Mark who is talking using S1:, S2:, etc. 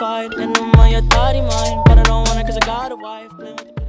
S1: certified, and I'm on your thotty mind, but I don't want it cause I got a wife.